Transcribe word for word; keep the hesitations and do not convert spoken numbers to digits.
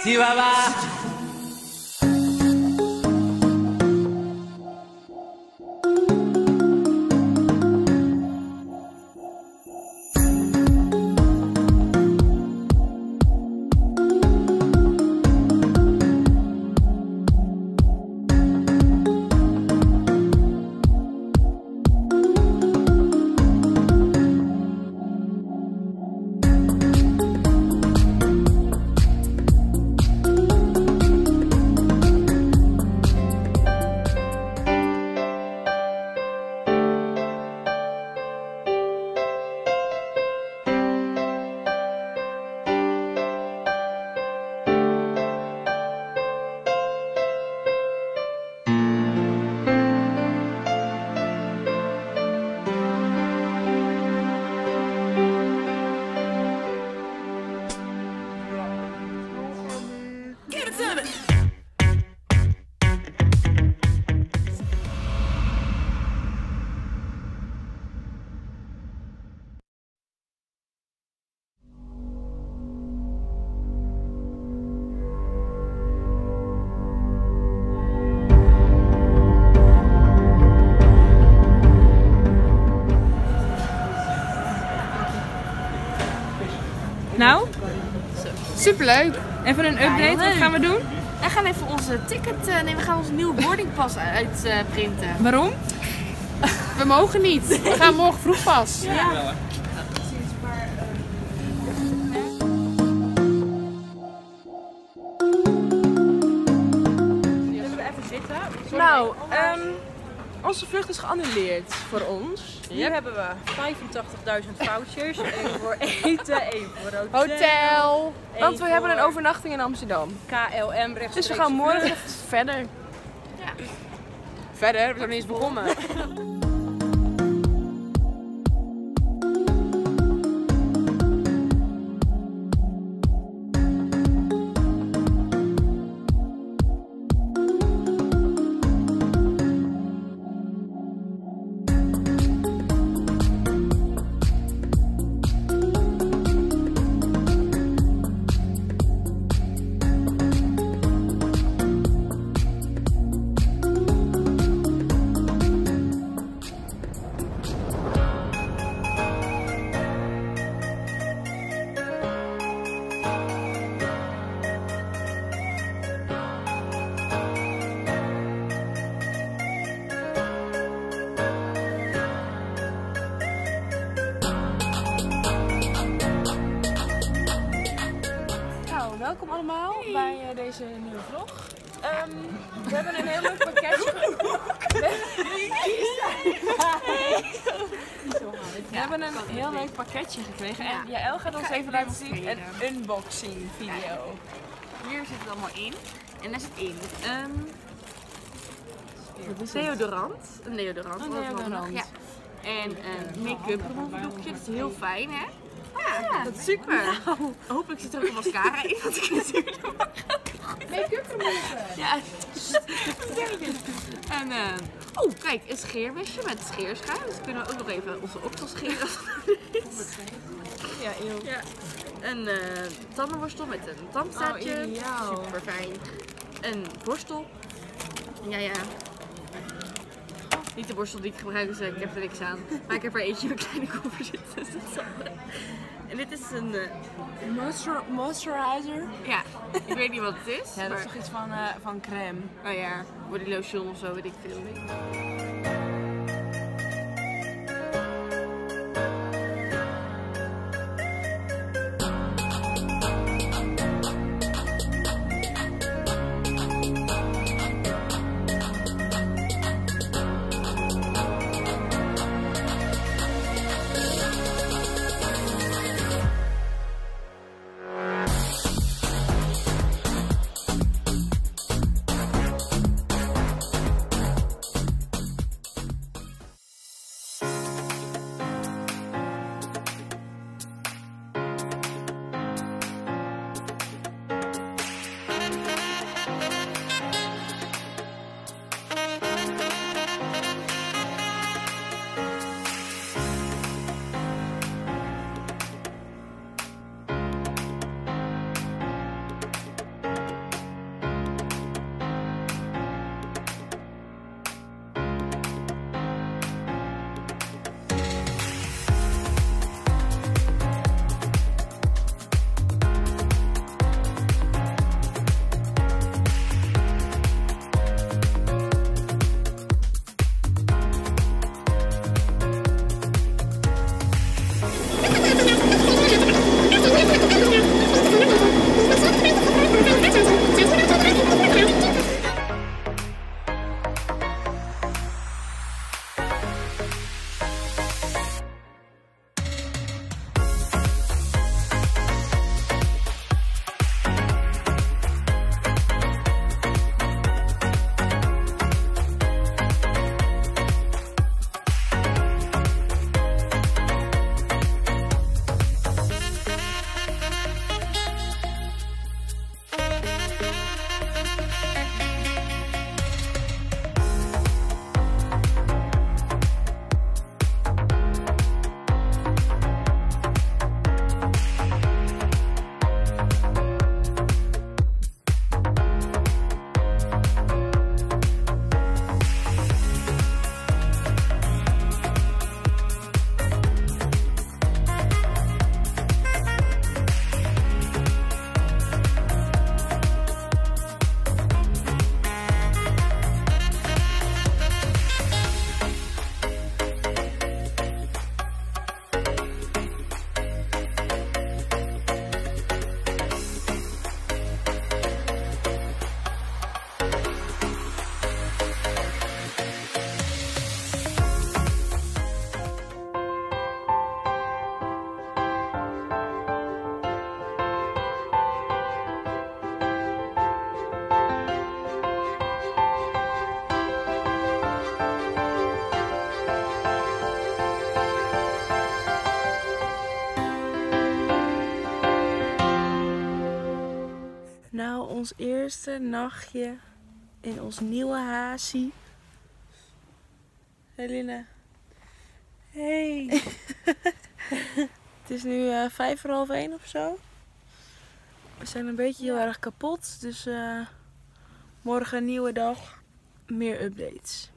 Chihuahua. Nou, superleuk. Even een update, wat gaan we doen? We gaan even onze ticket, uh, nee we gaan onze nieuwe boardingpas uitprinten. Uh, Waarom? We mogen niet. We gaan morgen vroeg pas. Ja. Ja. Nou, um, onze vlucht is geannuleerd voor ons. Yep. Nu hebben we vijfentachtigduizend vouchers. Eén voor eten, één voor hotel. Hotel. Want we hebben een overnachting in Amsterdam. K L M rechtstreeks. Dus we gaan morgen verder. Ja. Verder? We zijn nog niet eens begonnen. Welkom allemaal bij uh, deze nieuwe vlog. Um, we hebben een heel leuk pakketje. We hebben een heel leuk pakketje gekregen en Jaël gaat ons even laten zien een unboxing video. Hier zit het allemaal in en daar zit in um, deodorant. Een deodorant. Een deodorant. Ja. En een make-up removerdoekje, dat is heel fijn hè. Ja, ja, dat is super. Nou. Hopelijk zit er ook een mascara in, want ik natuurlijk make-up remover. Ja. En uh, oh kijk, een scheermesje met scheerschuim. Dus kunnen we ook nog even onze oksels scheren als het nodig is. Ja, eeuw. Ja. Een uh, tandenborstel met een tandstaartje. Oh, super fijn. Een borstel. Ja, ja. Niet de borstel die ik gebruik, dus ik heb er niks aan. Maar ik heb er eentje in mijn kleine koffer zitten. Dus dat is allemaal. En dit is een uh, Moistur moisturizer. Ja, ik weet niet wat het is. Ja, dat maar... is toch iets van, uh, van crème. Oh ja, body lotion of zo, weet ik veel. ons eerste nachtje in ons nieuwe hazie. Helene. Hey. Het is nu uh, vijf voor half één of zo. We zijn een beetje heel erg kapot. Dus uh, morgen een nieuwe dag. Meer updates.